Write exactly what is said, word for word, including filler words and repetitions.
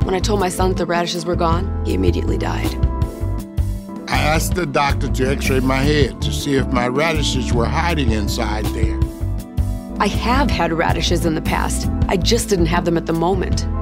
When I told my son that the radishes were gone, he immediately died. I asked the doctor to x-ray my head to see if my radishes were hiding inside there. I have had radishes in the past. I just didn't have them at the moment.